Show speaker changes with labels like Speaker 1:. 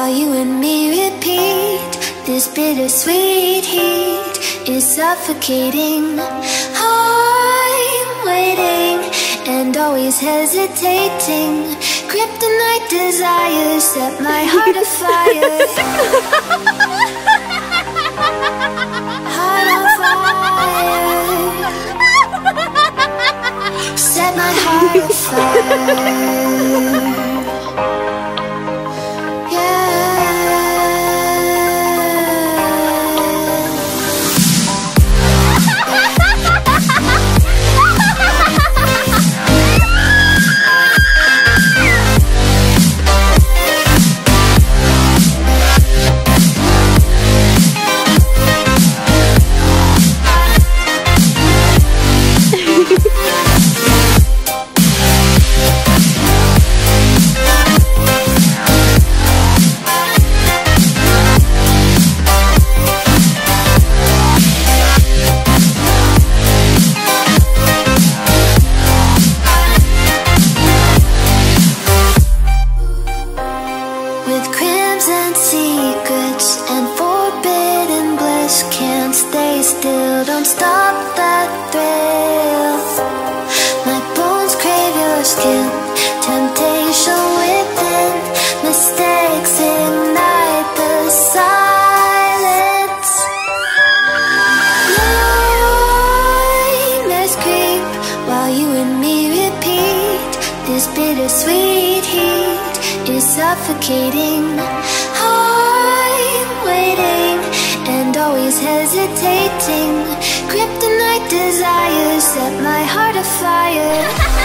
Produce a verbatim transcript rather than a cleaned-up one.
Speaker 1: while you and me repeat. This bittersweet heat is suffocating. I'm waiting and always hesitating. Kryptonite desires set my heart afire. Heart on fire. Set my heart afire. Still, don't stop that thrill. My bones crave your skin. Temptation within. Mistakes ignite the silence. Nightmares creep while you and me repeat. This bittersweet heat is suffocating. I'm waiting and always hesitating. Kryptonite desires set my heart afire.